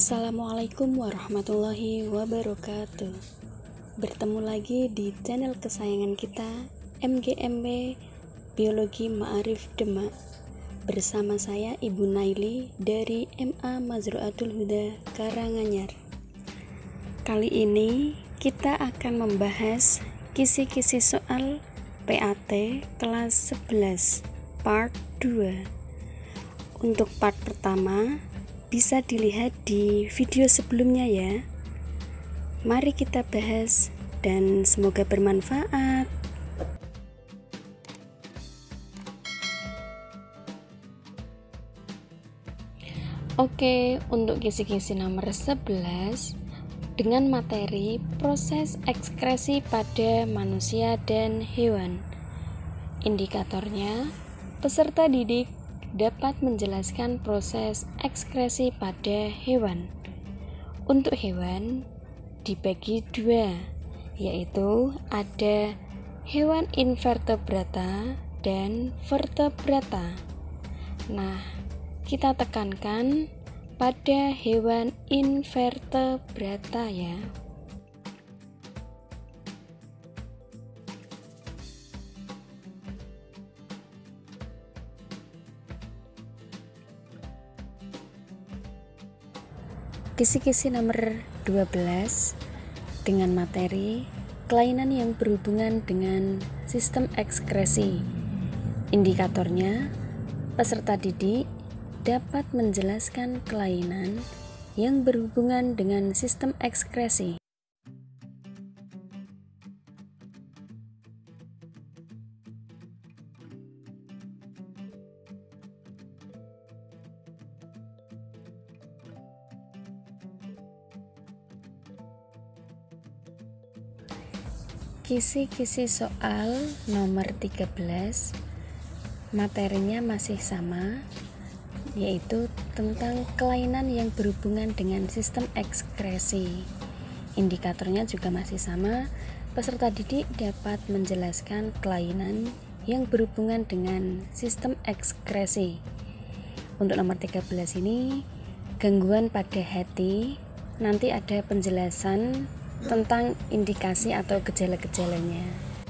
Assalamualaikum warahmatullahi wabarakatuh. Bertemu lagi di channel kesayangan kita, MGMB Biologi Ma'arif Demak. Bersama saya Ibu Naili dari MA Mazru'atul Huda Karanganyar. Kali ini kita akan membahas kisi-kisi soal PAT kelas 11 part 2. Untuk part pertama bisa dilihat di video sebelumnya ya. Mari kita bahas dan semoga bermanfaat. Oke, untuk kisi-kisi nomor 11 dengan materi proses ekskresi pada manusia dan hewan. Indikatornya, peserta didik dapat menjelaskan proses ekskresi pada hewan. Untuk hewan dibagi dua, yaitu ada hewan invertebrata dan vertebrata. Nah, kita tekankan pada hewan invertebrata ya. Kisi-kisi nomor 12 dengan materi kelainan yang berhubungan dengan sistem ekskresi. Indikatornya, peserta didik dapat menjelaskan kelainan yang berhubungan dengan sistem ekskresi. Kisi-kisi soal nomor 13 materinya masih sama, yaitu tentang kelainan yang berhubungan dengan sistem ekskresi. Indikatornya juga masih sama, peserta didik dapat menjelaskan kelainan yang berhubungan dengan sistem ekskresi. Untuk nomor 13 ini gangguan pada hati, nanti ada penjelasan tentang indikasi atau gejala-gejalanya.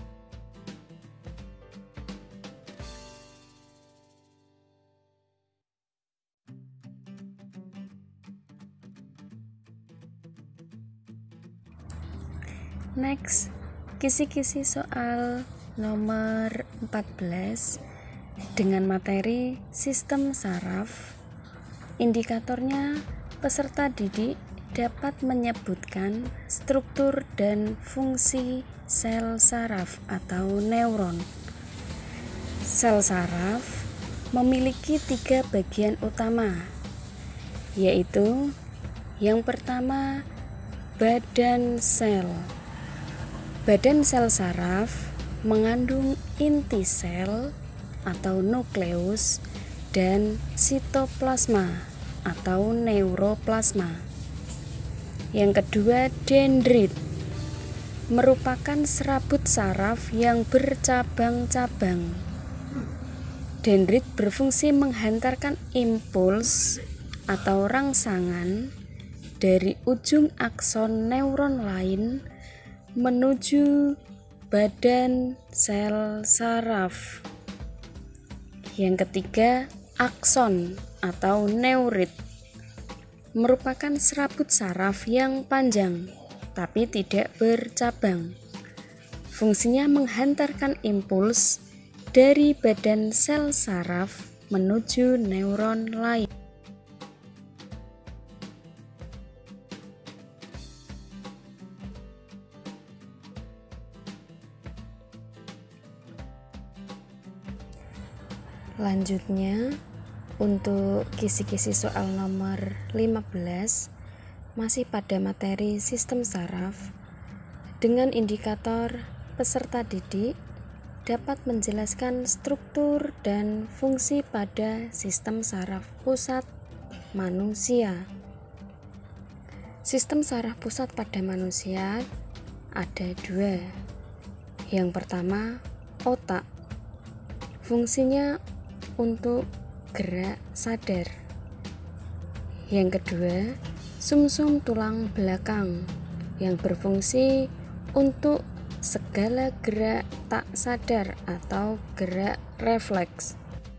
Next, kisi-kisi soal nomor 14 dengan materi sistem saraf. Indikatornya, peserta didik dapat menyebutkan struktur dan fungsi sel saraf atau neuron. Sel saraf memiliki 3 bagian utama, yaitu yang pertama, badan sel. Badan sel saraf mengandung inti sel atau nukleus dan sitoplasma atau neuroplasma. Yang kedua, dendrit merupakan serabut saraf yang bercabang-cabang. Dendrit berfungsi menghantarkan impuls atau rangsangan dari ujung akson neuron lain menuju badan sel saraf. Yang ketiga, akson atau neurit merupakan serabut saraf yang panjang tapi tidak bercabang. Fungsinya menghantarkan impuls dari badan sel saraf menuju neuron lain. Lanjutnya, untuk kisi-kisi soal nomor 15 masih pada materi sistem saraf. Dengan indikator, peserta didik dapat menjelaskan struktur dan fungsi pada sistem saraf pusat manusia. Sistem saraf pusat pada manusia ada 2. Yang pertama, otak. Fungsinya untuk gerak sadar. Yang kedua, sumsum tulang belakang yang berfungsi untuk segala gerak tak sadar atau gerak refleks.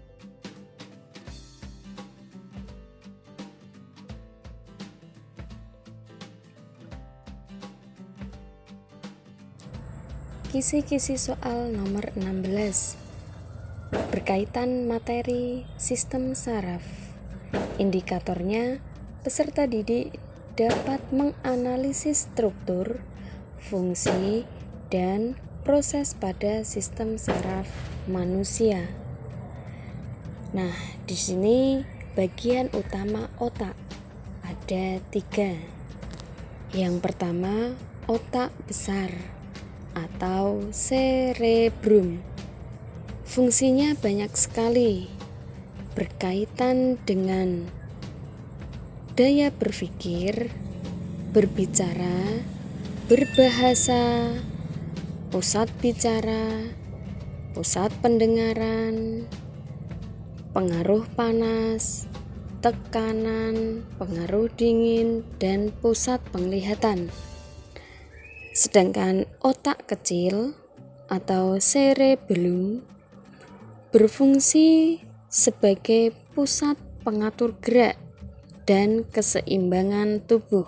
Kisi-kisi soal nomor 16 berkaitan materi sistem saraf. Indikatornya, peserta didik dapat menganalisis struktur, fungsi, dan proses pada sistem saraf manusia. Nah, di sini bagian utama otak ada 3. Yang pertama, otak besar atau cerebrum. Fungsinya banyak sekali, berkaitan dengan daya berpikir, berbicara, berbahasa, pusat bicara, pusat pendengaran, pengaruh panas, tekanan, pengaruh dingin, dan pusat penglihatan. Sedangkan otak kecil atau cerebellum berfungsi sebagai pusat pengatur gerak dan keseimbangan tubuh.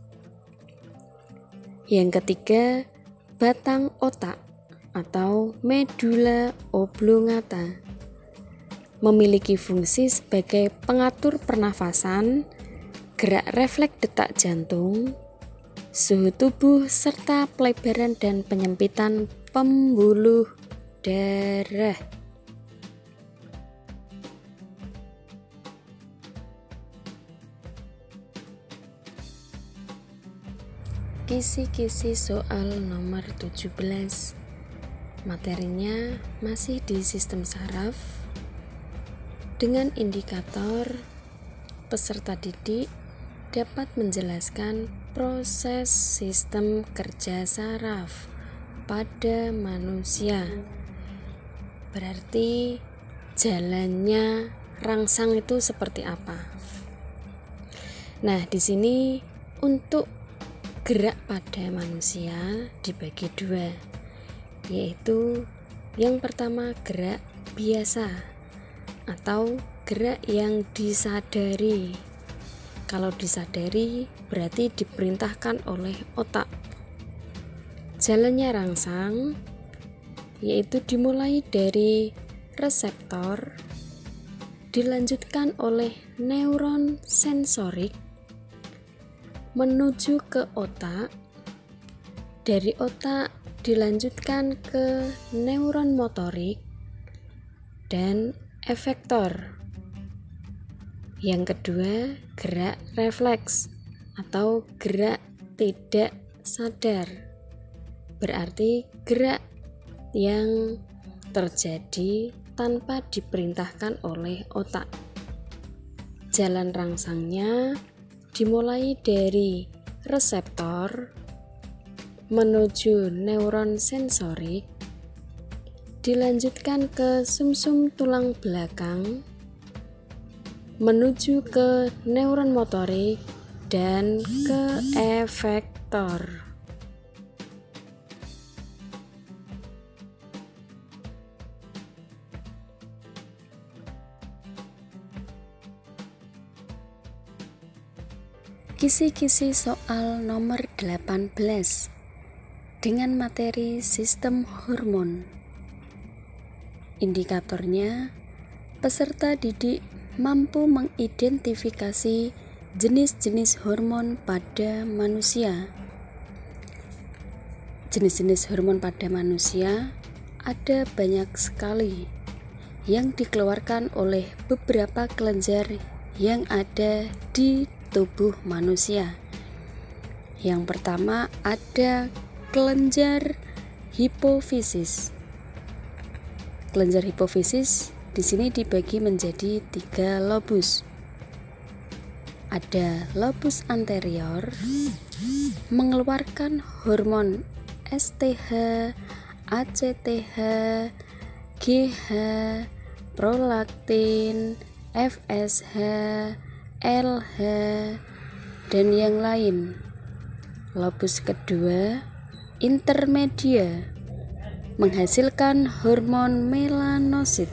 Yang ketiga, batang otak atau medulla oblongata memiliki fungsi sebagai pengatur pernafasan, gerak refleks detak jantung, suhu tubuh, serta pelebaran dan penyempitan pembuluh darah. Kisi-kisi soal nomor 17. Materinya masih di sistem saraf dengan indikator peserta didik dapat menjelaskan proses sistem kerja saraf pada manusia. Berarti jalannya rangsang itu seperti apa? Nah, di sini untuk gerak pada manusia dibagi 2, yaitu yang pertama gerak biasa atau gerak yang disadari. Kalau disadari berarti diperintahkan oleh otak. Jalannya rangsang, yaitu dimulai dari reseptor, dilanjutkan oleh neuron sensorik, menuju ke otak, dari otak dilanjutkan ke neuron motorik, dan efektor. Yang kedua, gerak refleks atau gerak tidak sadar. Berarti gerak yang terjadi tanpa diperintahkan oleh otak. Jalan rangsangnya dimulai dari reseptor menuju neuron sensorik, dilanjutkan ke sumsum tulang belakang, menuju ke neuron motorik, dan ke efektor. Kisi-kisi soal nomor 18 dengan materi sistem hormon. Indikatornya, peserta didik mampu mengidentifikasi jenis-jenis hormon pada manusia. Jenis-jenis hormon pada manusia ada banyak sekali yang dikeluarkan oleh beberapa kelenjar yang ada di tubuh manusia. Yang pertama ada kelenjar hipofisis. Kelenjar hipofisis di sini dibagi menjadi 3 lobus. Ada lobus anterior mengeluarkan hormon STH, ACTH, GH, prolaktin, FSH, LH, dan yang lain. Lobus kedua, intermedia, menghasilkan hormon melanosit.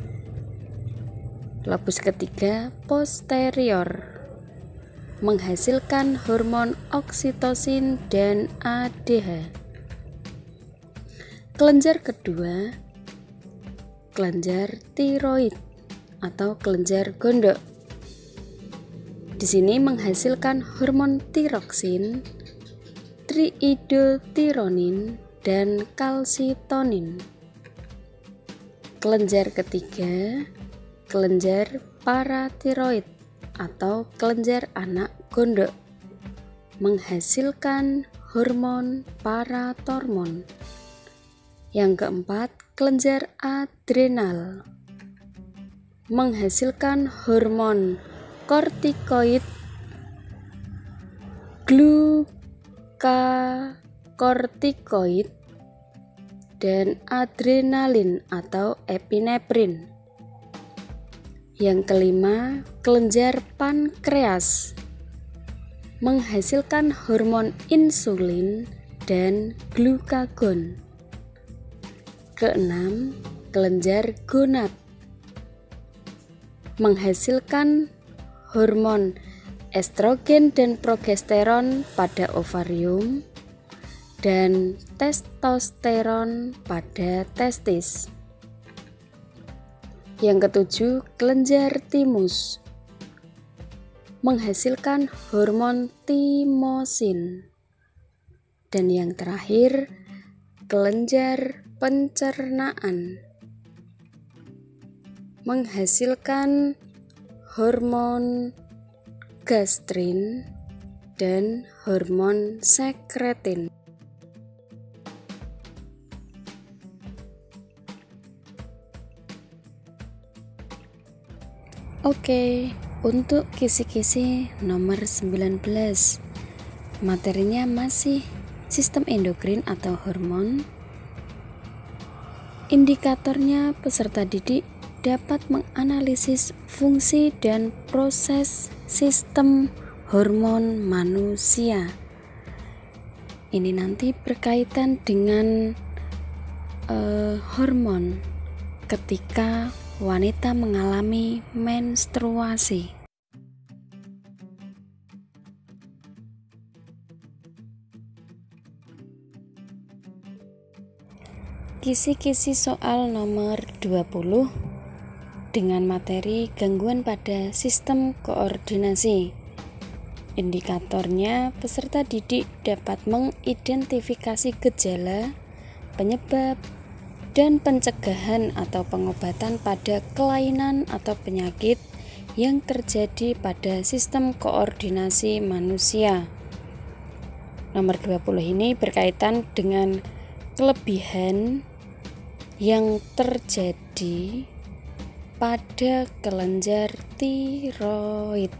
Lobus ketiga, posterior, menghasilkan hormon oksitosin dan ADH. Kelenjar kedua, kelenjar tiroid atau kelenjar gondok. Di sini menghasilkan hormon tiroksin, triiodtironin, dan kalsitonin. Kelenjar ketiga, kelenjar paratiroid atau kelenjar anak gondok, menghasilkan hormon paratormon. Yang keempat, kelenjar adrenal, menghasilkan hormon kortikoid, glukakortikoid, dan adrenalin atau epinefrin. Yang kelima, kelenjar pankreas, menghasilkan hormon insulin dan glukagon. Keenam, kelenjar gonad, menghasilkan hormon estrogen dan progesteron pada ovarium dan testosteron pada testis. Yang ketujuh, kelenjar timus, menghasilkan hormon timosin. Dan yang terakhir, kelenjar pencernaan, menghasilkan hormon gastrin dan hormon sekretin. Oke, untuk kisi-kisi nomor 19, materinya masih sistem endokrin atau hormon. Indikatornya peserta didik dapat menganalisis fungsi dan proses sistem hormon manusia. Ini nanti berkaitan dengan hormon ketika wanita mengalami menstruasi. Kisi-kisi soal nomor 20 dengan materi gangguan pada sistem koordinasi. Indikatornya peserta didik dapat mengidentifikasi gejala, penyebab, dan pencegahan atau pengobatan pada kelainan atau penyakit yang terjadi pada sistem koordinasi manusia. Nomor 20 ini berkaitan dengan kelebihan yang terjadi pada kelenjar tiroid.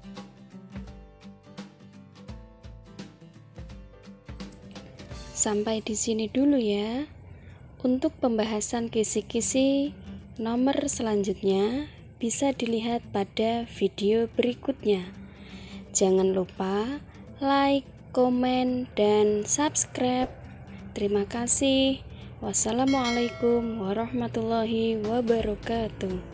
Sampai di sini dulu ya. Untuk pembahasan kisi-kisi nomor selanjutnya bisa dilihat pada video berikutnya. Jangan lupa like, komen, dan subscribe. Terima kasih. Wassalamualaikum warahmatullahi wabarakatuh.